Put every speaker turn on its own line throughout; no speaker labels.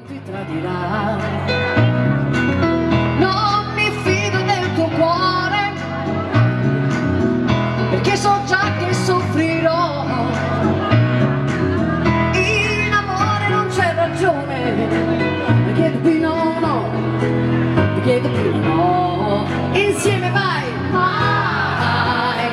ti tradirà. Non mi fido del tuo cuore, perché so già che soffrirò. In amore non c'è ragione, perché tu qui no, no, perché tu qui no. Insieme vai, mai.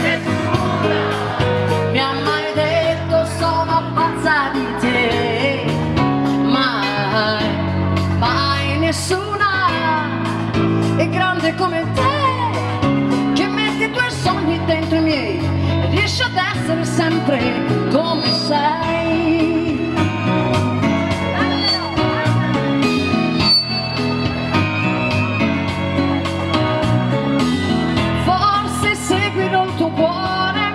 Mi ha mai detto sono pazza di te, mai, mai nessuna è grande come te, che metti i tuoi sogni dentro i miei e riesci ad essere sempre come sei. Forse seguirò il tuo cuore,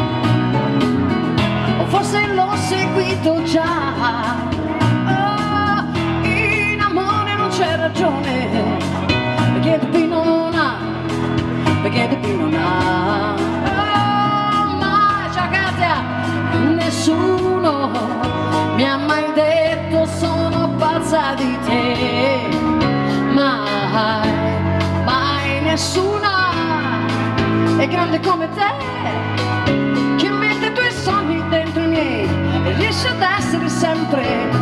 o forse l'ho seguito già. Oh, in amore non c'è ragione, perché tu qui non ha, perché tu qui non ha. Oh, ma Giacatia, nessuno mi ha mai detto sono pazza di te, mai, mai nessuna è grande come te, che mette i tuoi sogni dentro i miei e riesce ad essere sempre